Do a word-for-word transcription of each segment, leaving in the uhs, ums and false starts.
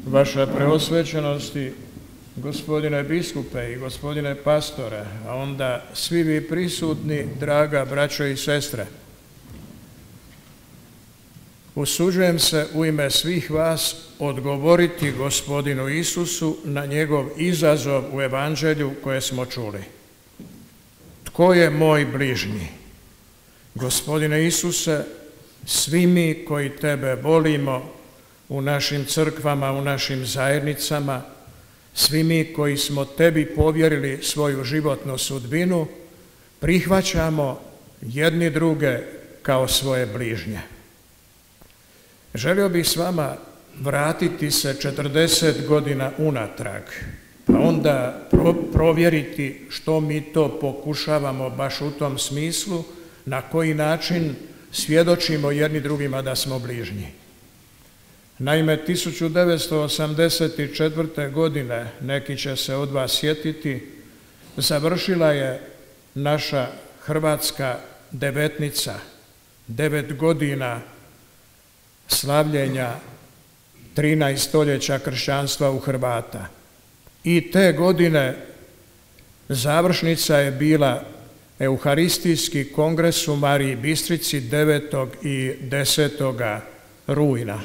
Vaša preosvećenosti, gospodine biskupe i gospodine pastore, a onda svi vi prisutni, draga braćo i sestre. Usuđujem se u ime svih vas odgovoriti gospodinu Isusu na njegov izazov u evanđelju koje smo čuli. Tko je moj bližnji? Gospodine Isuse, svi mi koji tebe volimo u našim crkvama, u našim zajednicama, svi mi koji smo tebi povjerili svoju životnu sudbinu, prihvaćamo jedni druge kao svoje bližnje. Želio bih s vama vratiti se četrdeset godina unatrag, pa onda provjeriti što mi to pokušavamo baš u tom smislu, na koji način svjedočimo jedni drugima da smo bližnji. Naime, tisuću devetsto osamdeset četvrte. godine, neki će se od vas sjetiti, završila je naša hrvatska devetnica, devet godina slavljenja trinaest stoljeća kršćanstva u Hrvata. I te godine završnica je bila Euharistijski kongres u Mariji Bistrici devetog i desetog rujna.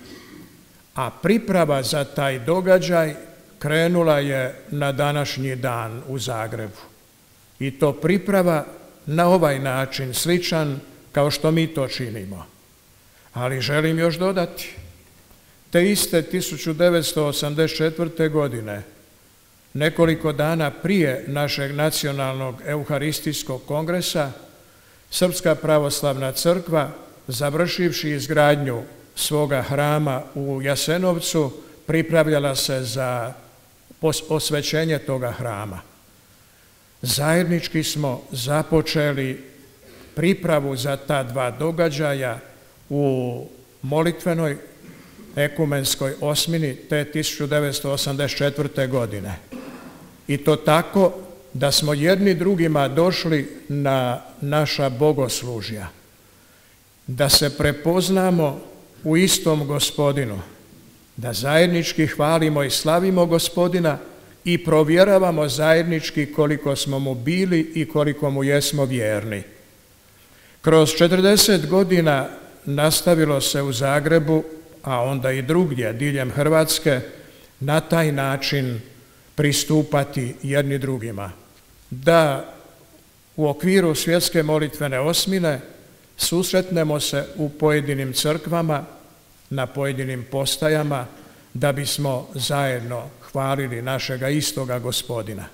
A priprava za taj događaj krenula je na današnji dan u Zagrebu. I to priprava na ovaj način, sličan kao što mi to činimo. Ali želim još dodati, te iste tisuću devetsto osamdeset četvrte. godine, nekoliko dana prije našeg nacionalnog euharistijskog kongresa, Srpska pravoslavna crkva, završivši izgradnju svoga hrama u Jasenovcu, pripravljala se za osvećenje toga hrama. Zajednički smo započeli pripravu za ta dva događaja u molitvenoj ekumenskoj osmini te tisuću devetsto osamdeset četvrte. godine. I to tako da smo jedni drugima došli na naša bogoslužja, da se prepoznamo u istom Gospodinu, da zajednički hvalimo i slavimo Gospodina i provjeravamo zajednički koliko smo mu bili i koliko mu jesmo vjerni. Kroz četrdeset godina nastavilo se u Zagrebu, a onda i drugdje diljem Hrvatske, na taj način pristupati jedni drugima. Da u okviru svjetske molitvene osmine susretnemo se u pojedinim crkvama, na pojedinim postajama, da bismo zajedno hvalili našega istoga Gospodina.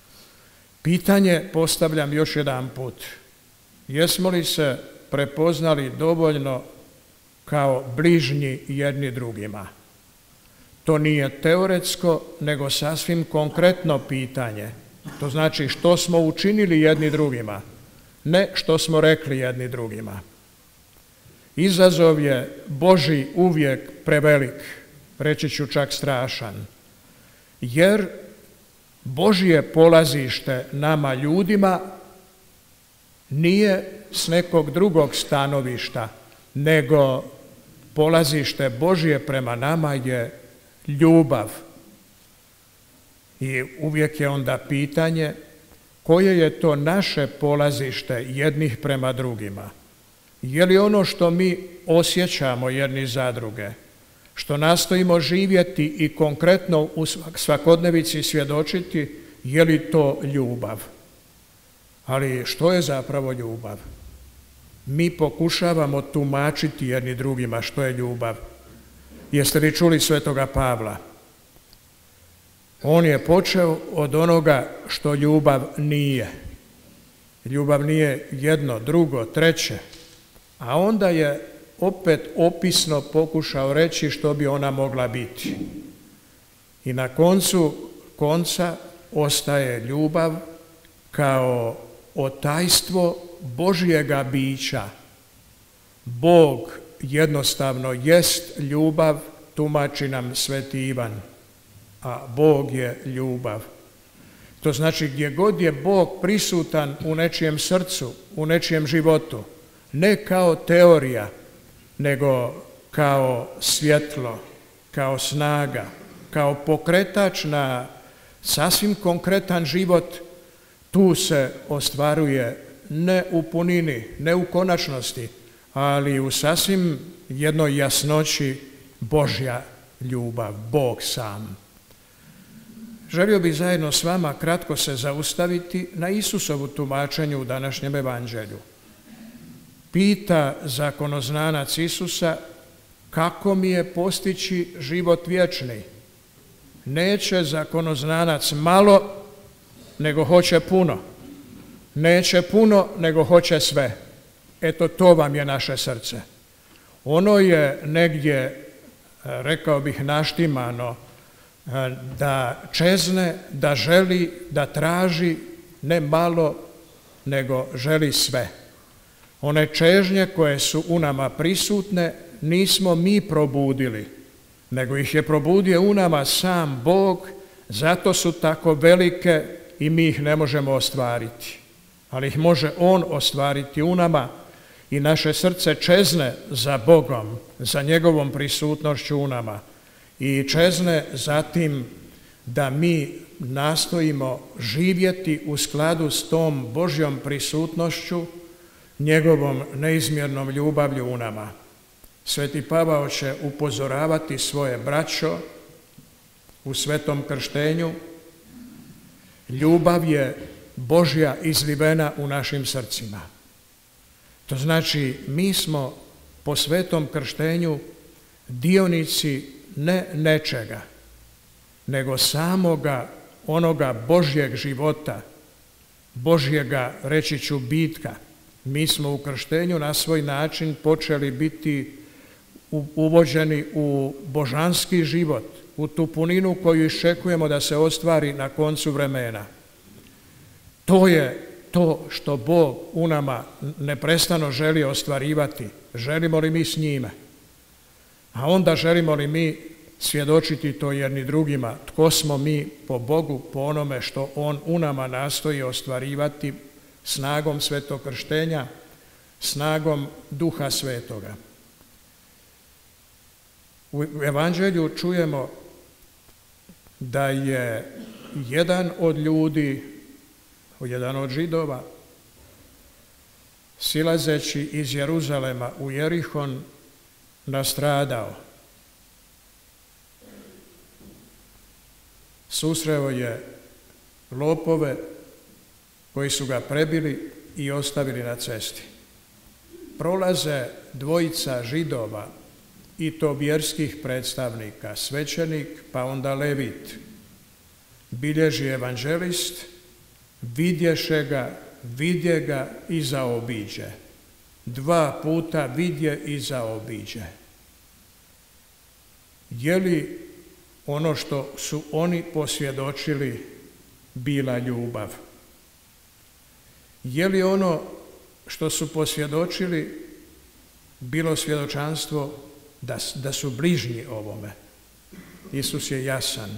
Pitanje postavljam još jedan put. Jesmo li se prepoznali dovoljno kao bližnji jedni drugima? To nije teoretsko, nego sasvim konkretno pitanje. To znači što smo učinili jedni drugima, ne što smo rekli jedni drugima. Izazov je Božji uvijek prevelik, reći ću čak strašan, jer Božje polazište nama ljudima nije s nekog drugog stanovišta, nego polazište Božje prema nama je ljubav. I uvijek je onda pitanje koje je to naše polazište jednih prema drugima. Je li ono što mi osjećamo jedni za druge, što nastojimo živjeti i konkretno u svakodnevici svjedočiti, je li to ljubav? Ali što je zapravo ljubav? Mi pokušavamo tumačiti jedni drugima što je ljubav. Jeste li čuli svetoga Pavla? On je počeo od onoga što ljubav nije. Ljubav nije jedno, drugo, treće. A onda je opet opisno pokušao reći što bi ona mogla biti. I na koncu konca ostaje ljubav kao otajstvo Božjega bića. Bog jednostavno jest ljubav, tumači nam sveti Ivan, a Bog je ljubav. To znači gdje god je Bog prisutan u nečijem srcu, u nečijem životu, ne kao teorija, nego kao svjetlo, kao snaga, kao pokretač na sasvim konkretan život, tu se ostvaruje ne u punini, ne u konačnosti, ali u sasvim jednoj jasnoći Božja ljubav, Bog sam. Želio bih zajedno s vama kratko se zaustaviti na Isusovu tumačenju u današnjem evanđelju. Pita zakonoznanac Isusa, kako mi je postići život vječni? Neće zakonoznanac malo, nego hoće puno. Neće puno, nego hoće sve. Eto, to vam je naše srce. Ono je negdje, rekao bih, naštimano, da čezne, da želi, da traži ne malo, nego želi sve. One čežnje koje su u nama prisutne nismo mi probudili, nego ih je probudio u nama sam Bog, zato su tako velike i mi ih ne možemo ostvariti. Ali ih može On ostvariti u nama i naše srce čezne za Bogom, za njegovom prisutnošću u nama. I čezne zatim da mi nastojimo živjeti u skladu s tom Božjom prisutnošću, njegovom neizmjernom ljubavlju u nama. Sveti Pavao će upozoravati svoje braćo u svetom krštenju. Ljubav je Božja izlivena u našim srcima. To znači, mi smo po svetom krštenju dionici ne nečega, nego samoga onoga Božjeg života, Božjega, reći ću, bitka. Mi smo u krštenju na svoj način počeli biti uvođeni u božanski život, u tu puninu koju iščekujemo da se ostvari na koncu vremena. To je to što Bog u nama neprestano želi ostvarivati. Želimo li mi s njime? A onda želimo li mi svjedočiti to jedni drugima, tko smo mi po Bogu, po onome što On u nama nastoji ostvarivati snagom svetog krštenja, snagom Duha Svetoga. U evanđelju čujemo da je jedan od ljudi, jedan od Židova, silazeći iz Jeruzalema u Jerihon, nastradao. Susreo je lopove koji su ga prebili i ostavili na cesti. Prolaze dvojica Židova, i to vjerskih predstavnika, svećenik pa onda Levit. Bilježi evanđelist, vidješe ga, vidje ga i zaobiđe. Dva puta vidje i zaobiđe. Je li ono što su oni posvjedočili bila ljubav? Je li ono što su posvjedočili bilo svjedočanstvo da, da su bližnji ovome? Isus je jasan.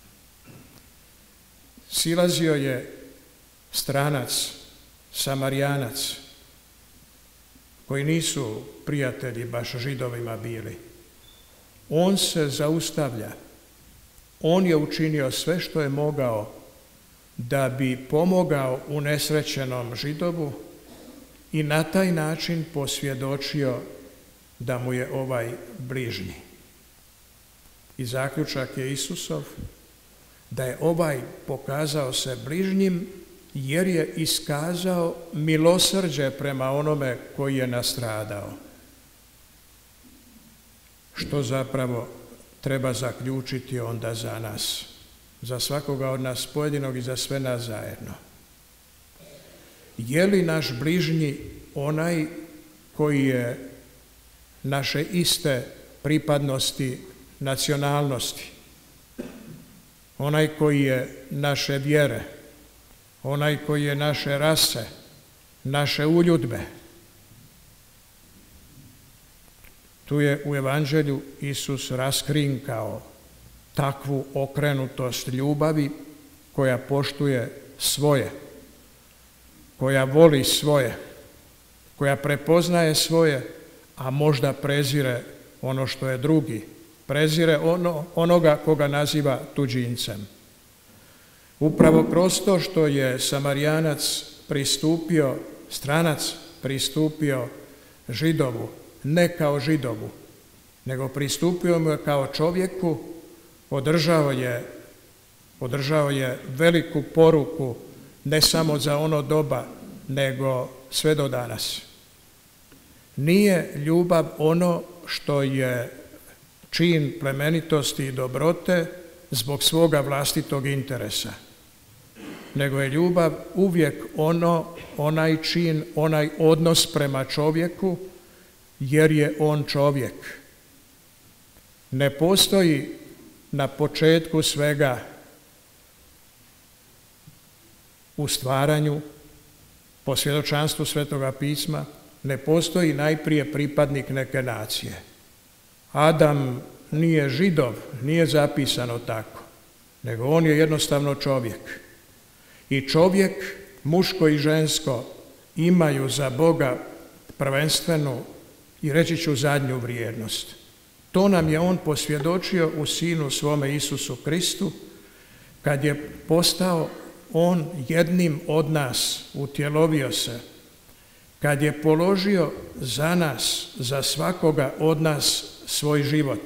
Silazio je stranac, Samarijanac, koji nisu prijatelji baš Židovima bili. On se zaustavlja. On je učinio sve što je mogao da bi pomogao unesrećenom Židovu i na taj način posvjedočio da mu je ovaj bližnji. I zaključak je Isusov da je ovaj pokazao se bližnjim jer je iskazao milosrđe prema onome koji je nastradao. Što zapravo treba zaključiti onda za nas, za svakoga od nas pojedinog i za sve nas zajedno. Je li naš bližnji onaj koji je naše iste pripadnosti, nacionalnosti, onaj koji je naše vjere, onaj koji je naše rase, naše uljudbe? Tu je u evanđelju Isus raskrinkao takvu okrenutost ljubavi koja poštuje svoje, koja voli svoje, koja prepoznaje svoje, a možda prezire ono što je drugi prezire ono, onoga koga naziva tuđincem. Upravo kroz to što je Samarijanac pristupio, stranac pristupio Židovu, ne kao Židovu, nego pristupio mu je kao čovjeku, održao je, održao je veliku poruku ne samo za ono doba, nego sve do danas. Nije ljubav ono što je čin plemenitosti i dobrote zbog svoga vlastitog interesa, nego je ljubav uvijek ono, onaj čin, onaj odnos prema čovjeku, jer je on čovjek. Ne postoji na početku svega u stvaranju, po svjedočanstvu Svetoga pisma, ne postoji najprije pripadnik neke nacije. Adam nije Židov, nije zapisano tako, nego on je jednostavno čovjek. I čovjek, muško i žensko, imaju za Boga prvenstvenu i reći ću zadnju vrijednost. To nam je on posvjedočio u Sinu svome Isusu Kristu, kad je postao on jednim od nas, utjelovio se, kad je položio za nas, za svakoga od nas svoj život.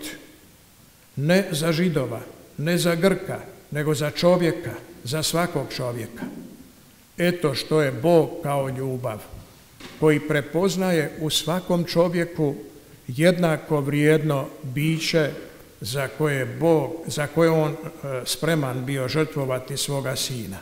Ne za Židova, ne za Grka, nego za čovjeka, za svakog čovjeka. Eto što je Bog kao ljubav, koji prepoznaje u svakom čovjeku jednako vrijedno biće za koje Bog, za koje on spreman bio žrtvovati svoga Sina.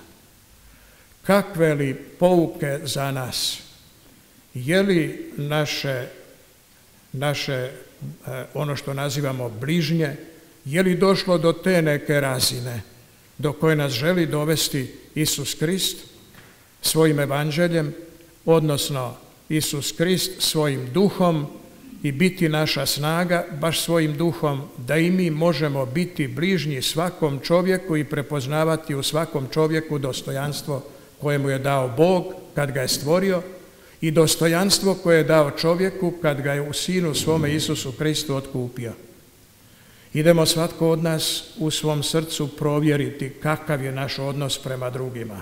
Kakve li pouke za nas? Je li naše, naše ono što nazivamo bližnje, je li došlo do te neke razine do koje nas želi dovesti Isus Krist svojim evanđeljem, odnosno Isus Krist svojim duhom i biti naša snaga, baš svojim duhom, da i mi možemo biti bližnji svakom čovjeku i prepoznavati u svakom čovjeku dostojanstvo koje mu je dao Bog kad ga je stvorio i dostojanstvo koje je dao čovjeku kad ga je u Sinu svome Isusu Kristu otkupio. Idemo svatko od nas u svom srcu provjeriti kakav je naš odnos prema drugima.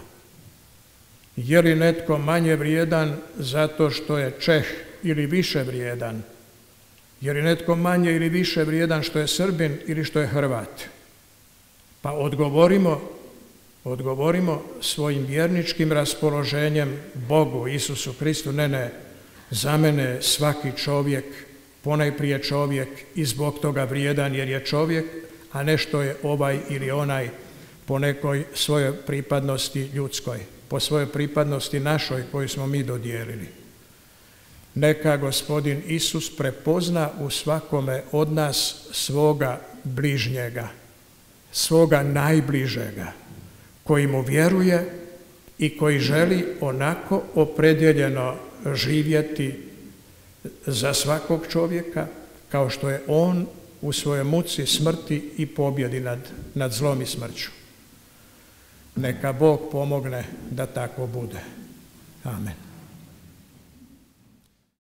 Je li netko manje vrijedan zato što je Čeh ili više vrijedan? Je li netko manje ili više vrijedan što je Srbin ili što je Hrvat? Pa odgovorimo, odgovorimo svojim vjerničkim raspoloženjem Bogu, Isusu Kristu, ne, ne, za mene svaki čovjek, ponajprije čovjek i zbog toga vrijedan jer je čovjek, a ne što je ovaj ili onaj po nekoj svojoj pripadnosti ljudskoj, po svojoj pripadnosti našoj koju smo mi dodijelili. Neka Gospodin Isus prepozna u svakome od nas svoga bližnjega, svoga najbližega, koji mu vjeruje i koji želi onako opredjeljeno živjeti za svakog čovjeka, kao što je on u svojoj muci, smrti i pobjedi nad, nad zlom i smrću. Neka Bog pomogne da tako bude. Amen.